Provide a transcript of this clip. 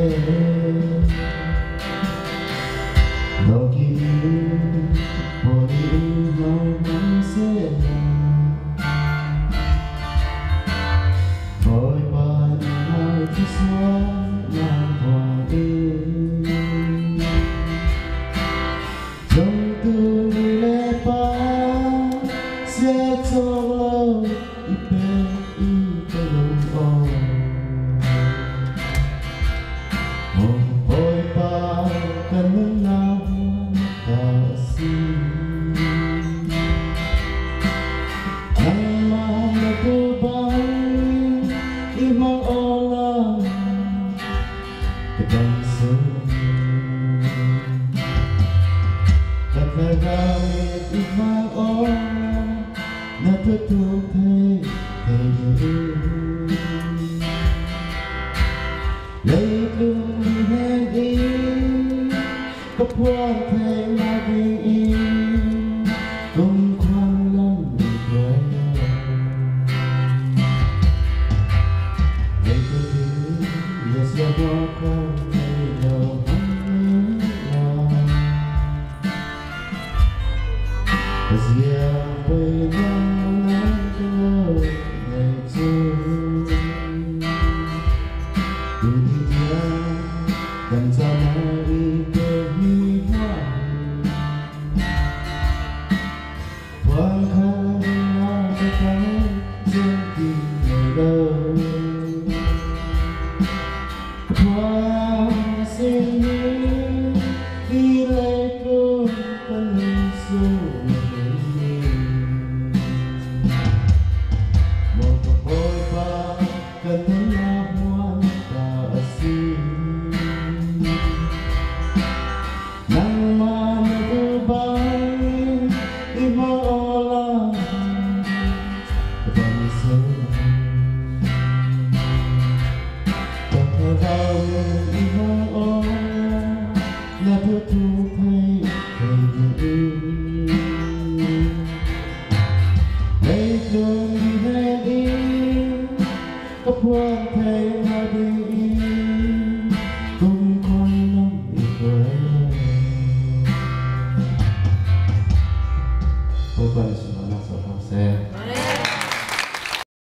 Gamit ibang oras natutupay kayo. Lately had in kapwa kay maging kung kwalang ligay. Lately, yes, I walk on siapa yang mengatur dunia dan sama di kehidupan wangkang akan jadi mudah.